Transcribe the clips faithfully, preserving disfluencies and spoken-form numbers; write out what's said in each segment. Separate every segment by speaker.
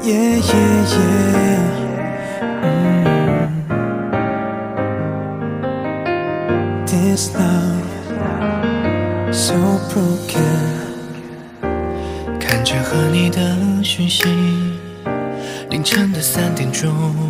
Speaker 1: Yeah, yeah, yeah. Mm. This love so broken。看着和你的讯息，凌晨的三点钟，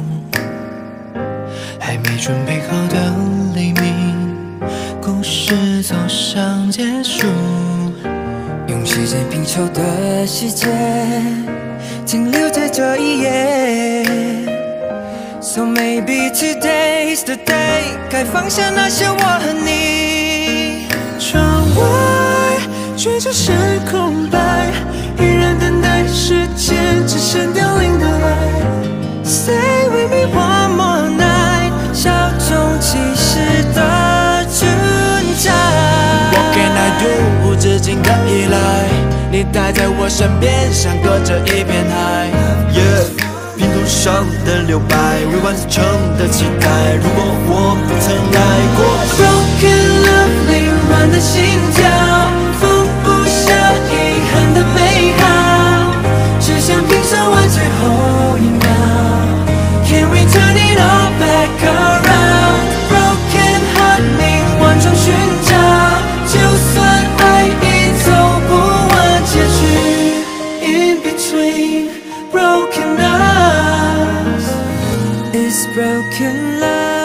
Speaker 1: 还没准备好的黎明，故事走上结束。
Speaker 2: 用时间拼凑的世界，停留在这一页。So maybe today's the day， 该放下那些我和你。
Speaker 1: 窗外追着是空白，依然等待时间只剩凋零的爱。Stay with me one more night，
Speaker 2: 稍纵即逝的存在。
Speaker 3: What can I do？ 无止境的依赖，你待在我身边，像隔着一片海。
Speaker 4: Yeah， 拼图上的留白，未完成的期待。如果我不曾来过
Speaker 1: ，Broken love 凌乱的心跳，放不下遗憾的美好，只想拼凑完最后一秒。Can we turn it all back around？ Broken heart 冥顽中寻找，就算爱已走不完结局。In between broken us
Speaker 2: is broken love。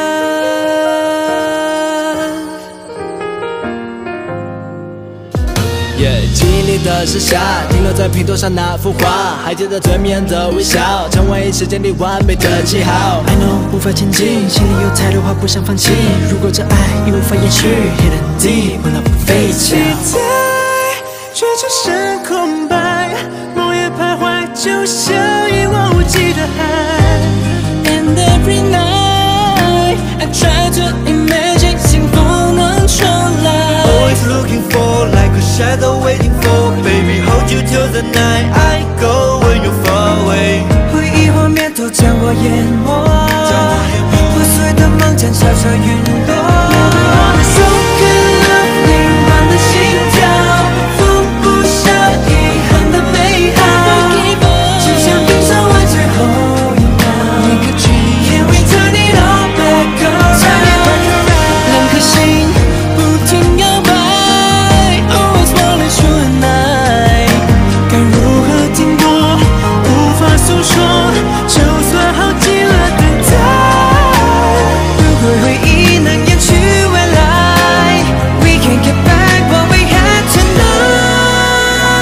Speaker 3: Yeah， 记忆里的是夏，停留在拼图上那幅画，还记得最迷人的微笑，成为时间里完美的记号。
Speaker 1: I know 无法前进，心里有太多话不想放弃。如果这爱已无法延续 ，Hidden deep， 我那不飞翔。期待追着是空白，梦也徘徊，就像一望无际的海。
Speaker 2: And every night I try to imagine 幸福能重来。
Speaker 4: Always looking for like a shadow waiting for baby hold you till the night I go when you're far away。
Speaker 2: 回忆画面都将我淹没，破碎的梦将悄悄陨落。
Speaker 1: Broken love 凌乱的心跳，放不下遗憾的美好，只想拼凑完最后一秒。Can we turn it all back around？
Speaker 2: 两颗心不停摇摆 ，Always wanna through the night。
Speaker 1: 该如何停泊？无法诉说，就算耗尽了等待。
Speaker 2: 如果回忆能延续未来 ，We can get back what we had tonight。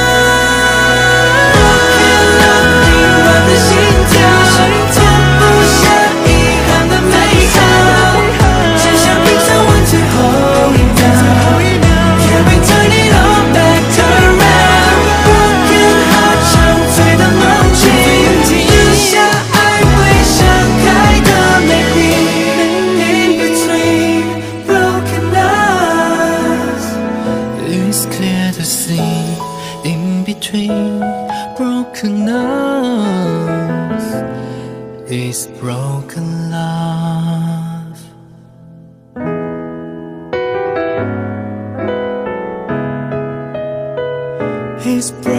Speaker 1: Broken love 凌乱的心跳，放不下遗憾的美好，只想拼凑完最后一秒。Can we turn it all back around？ Broken heart 沉醉的梦境，留下爱会盛开的美丽。In between broken us
Speaker 3: It's clear to see in between broken us is broken love。
Speaker 1: is broken.